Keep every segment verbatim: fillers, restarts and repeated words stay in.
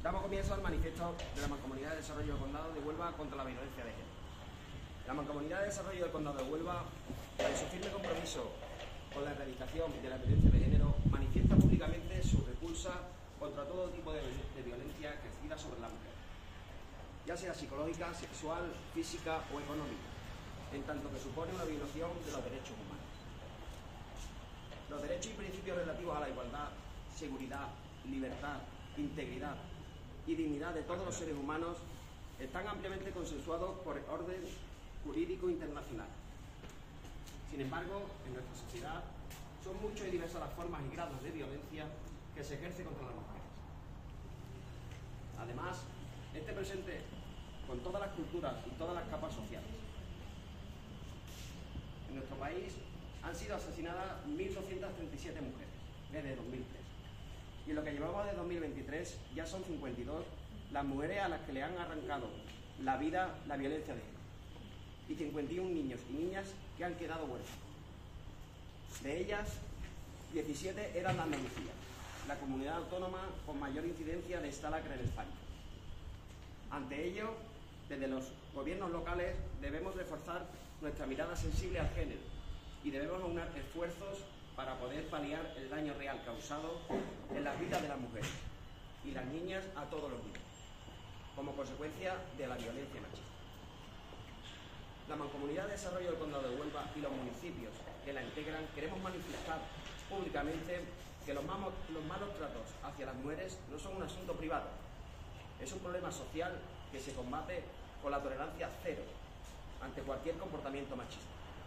Damos comienzo al manifiesto de la Mancomunidad de Desarrollo del Condado de Huelva contra la violencia de género. La Mancomunidad de Desarrollo del Condado de Huelva, en su firme compromiso con la erradicación de la violencia de género, manifiesta públicamente su repulsa contra todo tipo de, de violencia ejercida sobre la mujer, ya sea psicológica, sexual, física o económica, en tanto que supone una violación de los derechos humanos. Los derechos y principios relativos a la igualdad, seguridad, libertad, integridad y dignidad de todos los seres humanos están ampliamente consensuados por el orden jurídico internacional. Sin embargo, en nuestra sociedad son muchas y diversas las formas y grados de violencia que se ejerce contra las mujeres. Además, este presente con todas las culturas y todas las capas sociales. En nuestro país han sido asesinadas mil doscientas treinta y siete mujeres desde dos mil tres. Y en lo que llevamos de dos mil veintitrés ya son cincuenta y dos las mujeres a las que le han arrancado la vida la violencia de género. Y cincuenta y uno niños y niñas que han quedado huérfanos. De ellas, diecisiete eran de Andalucía, la comunidad autónoma con mayor incidencia de esta lacra en España. Ante ello, desde los gobiernos locales debemos reforzar nuestra mirada sensible al género y debemos aunar esfuerzos para poder paliar el daño real causado en las vidas de las mujeres y las niñas a todos los niños, como consecuencia de la violencia machista. La Mancomunidad de Desarrollo del Condado de Huelva y los municipios que la integran queremos manifestar públicamente que los, mamos, los malos tratos hacia las mujeres no son un asunto privado, es un problema social que se combate con la tolerancia cero ante cualquier comportamiento machista.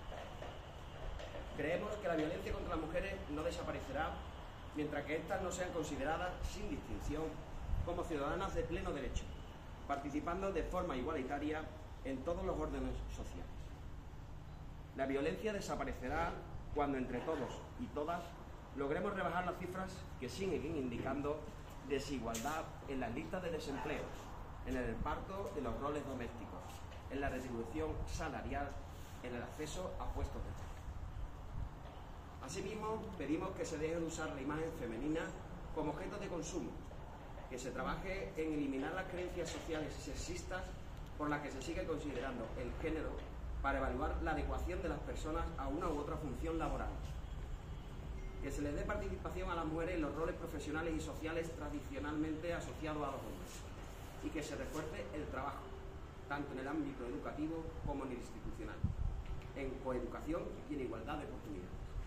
Creemos que la violencia contra las mujeres no desaparecerá mientras que éstas no sean consideradas sin distinción como ciudadanas de pleno derecho, participando de forma igualitaria en todos los órdenes sociales. La violencia desaparecerá cuando entre todos y todas logremos rebajar las cifras que siguen indicando desigualdad en las listas de desempleo, en el reparto de los roles domésticos, en la retribución salarial, en el acceso a puestos de trabajo. Asimismo, pedimos que se deje de usar la imagen femenina como objeto de consumo, que se trabaje en eliminar las creencias sociales sexistas por las que se sigue considerando el género para evaluar la adecuación de las personas a una u otra función laboral, que se les dé participación a las mujeres en los roles profesionales y sociales tradicionalmente asociados a los hombres, y que se refuerce el trabajo, tanto en el ámbito educativo como en el institucional, en coeducación y en igualdad de oportunidades.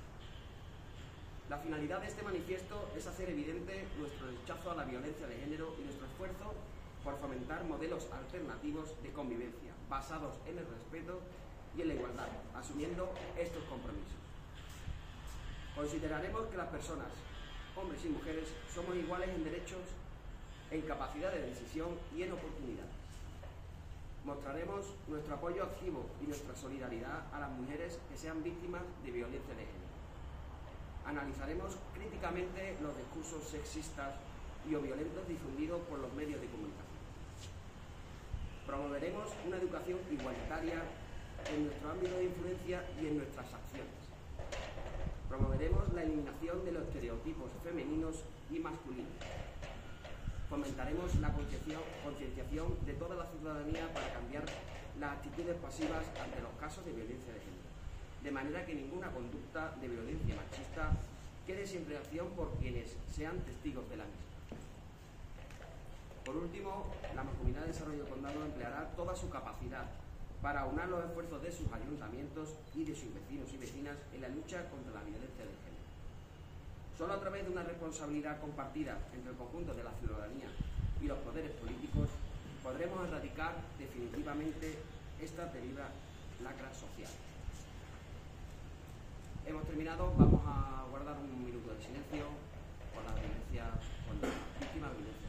La finalidad de este manifiesto es hacer evidente nuestro rechazo a la violencia de género y nuestro esfuerzo por fomentar modelos alternativos de convivencia basados en el respeto y en la igualdad, asumiendo estos compromisos. Consideraremos que las personas, hombres y mujeres, somos iguales en derechos, en capacidad de decisión y en oportunidades. Mostraremos nuestro apoyo activo y nuestra solidaridad a las mujeres que sean víctimas de violencia de género. Analizaremos críticamente los discursos sexistas y o violentos difundidos por los medios de comunicación. Promoveremos una educación igualitaria en nuestro ámbito de influencia y en nuestras acciones. Promoveremos la eliminación de los estereotipos femeninos y masculinos. Fomentaremos la concienciación de toda la ciudadanía para cambiar las actitudes pasivas ante los casos de violencia de género, de manera que ninguna conducta de violencia machista quede sin reacción por quienes sean testigos de la misma. Por último, la Mancomunidad de Desarrollo del Condado empleará toda su capacidad para aunar los esfuerzos de sus ayuntamientos y de sus vecinos y vecinas en la lucha contra la violencia de género. Solo a través de una responsabilidad compartida entre el conjunto de la ciudadanía y los poderes políticos podremos erradicar definitivamente esta terrible lacra social. Hemos terminado, vamos a guardar un minuto de silencio por la violencia, por la víctima de violencia.